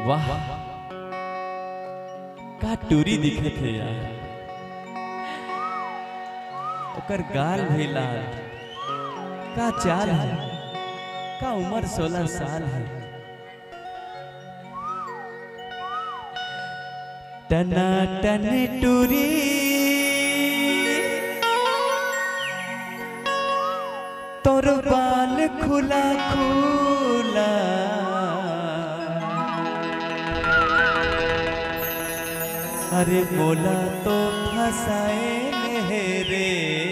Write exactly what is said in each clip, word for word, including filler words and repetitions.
वाह का टूरी दिखे थे यार, ओकर गाल भी लाल, का चाल है, का उम्र सोलह साल है। टना टन टूरी तोर बाल खुला खुला, अरे मोला तो फसाए रे,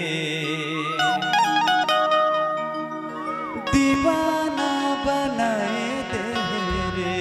दीवाना बनाए दे रे।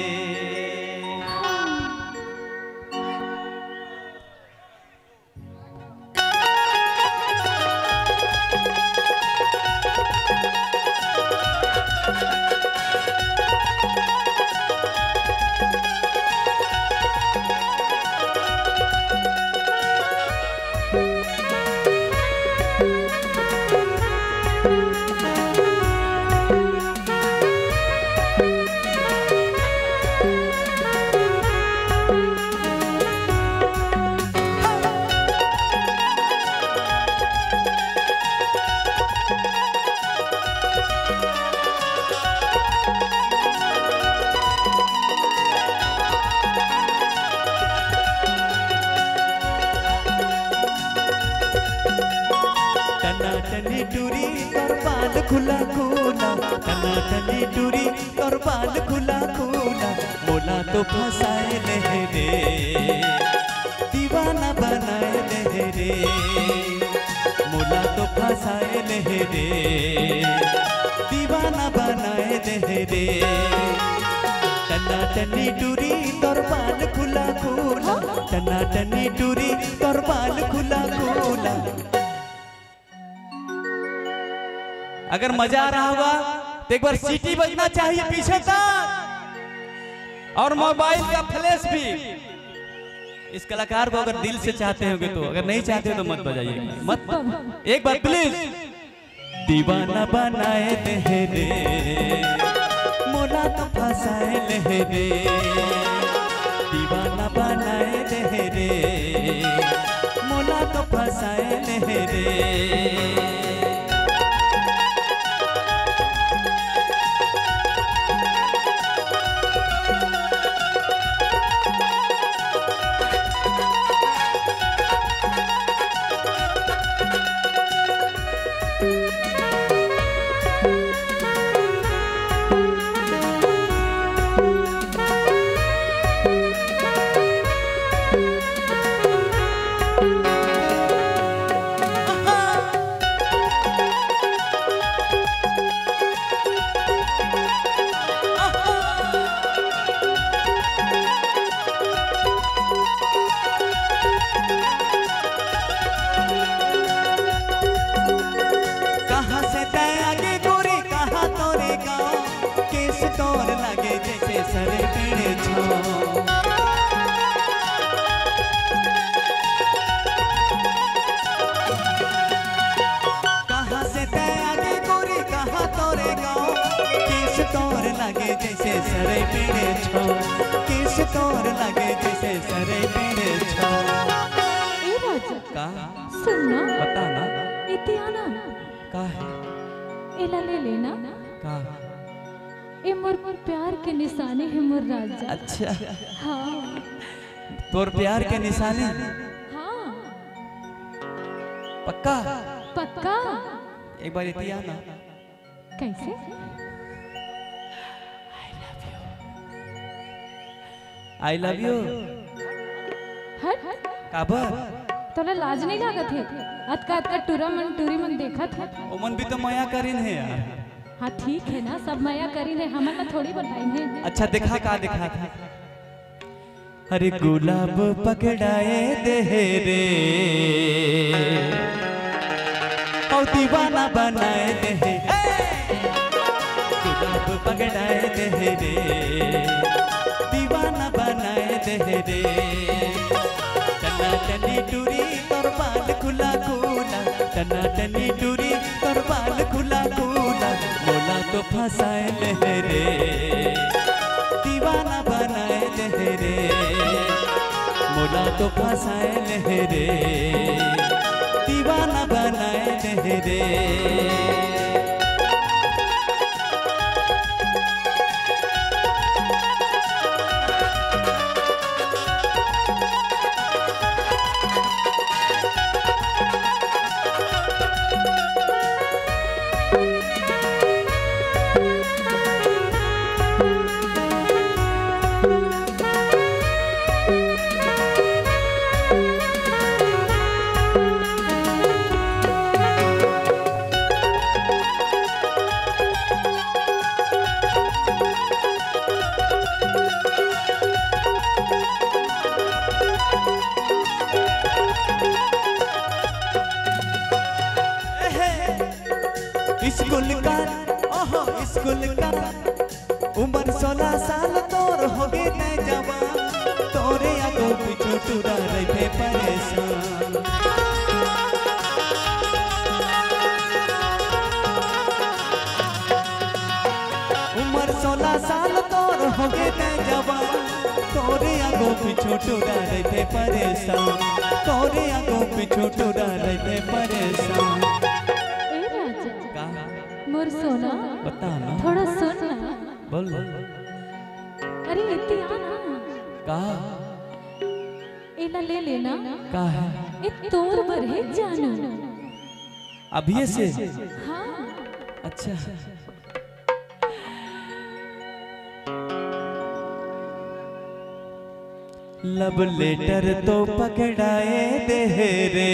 टनाटनी टूरी तोर बाल खुला खुला, टनाटनी टूरी तोर बाल खुला खुला, मोला तो फसाए ले रे, दीवाना बनाए ले रे, मोला तो फसाए ले रे, दीवाना बनाए ले रे। टनाटनी टूरी तोर बाल खुला खुला, टनाटनी टूरी तोर बाल खुला खुला। अगर मजा आ रहा होगा तो एक बार सीटी बजना चाहिए पीछे तक, और मोबाइल का फ्लैश भी। इस कलाकार को अगर दिल से चाहते होगे तो, अगर नहीं चाहते हो तो मत बजाइए, मत। एक बार प्लीज। दीवाना बनाए दे रे, मोला तो फसाए ले रे, दीवाना बनाए दे रे, मोला तो फसाए ले रे। तोर लगे जैसे सरे पेड़े छो, कहाँ से तय आगे गोरी कहाँ तोरे गाँव, केस तोर लगे जैसे सरे पेड़े छो, केस तोर लगे जैसे सरे पेड़े छो। ए राजा का सुनना, बता ना, इते आना का है, एला ले लेना का ए मोर प्यार के निशानी है मोर राजा। अच्छा हाँ तोर प्यार के निशानी, हाँ पक्का पक्का। एक बार इति आना। कैसे? I love you. हट काबर तोला लाज नहीं लागत है? अतका अतका टूरा मन टूरी मन देखत है। ओमन भी तो माया करीन है यार। हाँ ठीक है ना, सब माया करी ने, हमारा थोड़ी बताई है। अच्छा दिखा का दिखा था, अरे गुलाब पकड़ाए दे रे, और दीवाना बनाए दे, गुलाब पकड़ाए दे रे, दीवाना बनाए दे रे। टनाटनी टूरी तोर बाल खुला खुला, टनाटनी टूरी तोर बाल खुला खुला, मोला तो फसाए ले रे, दीवाना बनाए दे रे मोला तो फसाए ले रे दीवाना बनाए दे रे स्कूल का ओहो स्कूल का उम्र सोलह साल तोर हो गए न जवान तोरे आगो पीछू टूरा रहे परेशान उम्र सोलह साल तोर हो गए न जवान तोरे आगो पीछू टूरा रहे परेशान तोरे आगो पीछू टूरा रहे परेशान मोर सोना बता ना थोड़ा सुन ना बोल अरे इतनी आना का इला ले लेना का है इत तोर बर है जानू अभी से हाँ अच्छा लब लेटर तो पकड़ाए दे रे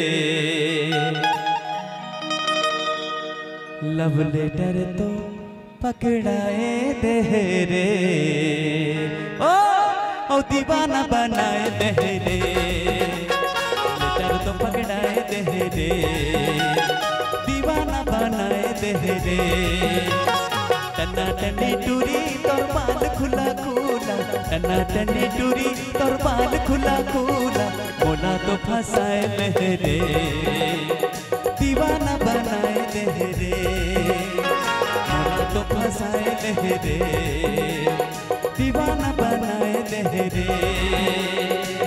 लव लेटर तो पकड़ाए दे रे ओ ओ दीवाना बनाए दे रे लेटर तो पकड़ाए दे रे दीवाना बनाए दे रे टन्ना टन्नी टूरी तोर बाल खुला खुला टन्ना टन्नी टूरी तोर बाल खुला खुला मोला तो फसाए ले रे दीवाना बनाए दे रे मोला तो फसाए ले रे दीवाना बनाए दे रे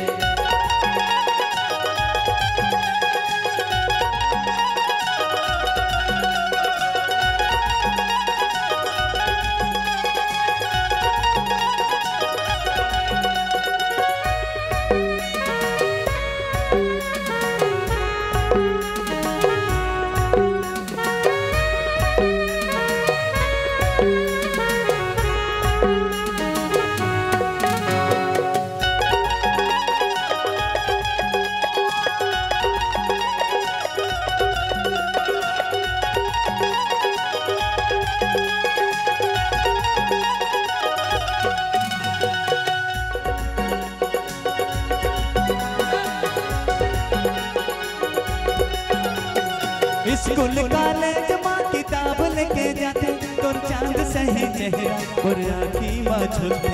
स्कूल कॉलेज माँ किताब लेके जाते तो चांद सही चेहरा और आँखी माँ झुलते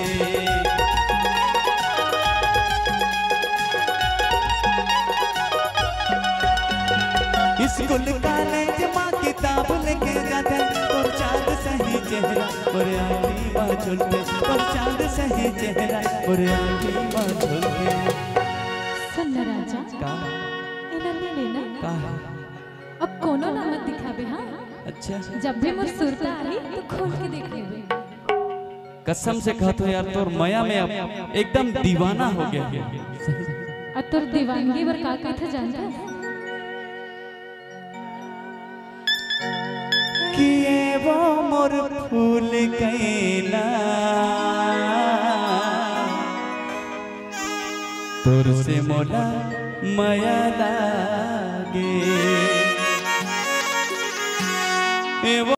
स्कूल कॉलेज माँ किताब लेके जाते तो चांद सही चेहरा और आँखी माँ झुलते और चांद सही चेहरा और आँखी माँ झुलते सुन राजा का इला ले लेना का अब कोनो ना मत दिखाबे हाँ अच्छा जब भी मोर सुरता आई तो खोल के देख लेबे कसम से कहत हो यार तोर माया में अब एकदम दीवाना हो गया आ तोर दीवानगी बर का कहत जानता किए वो मोर फूल कैला तोर से मोला माया लागे वो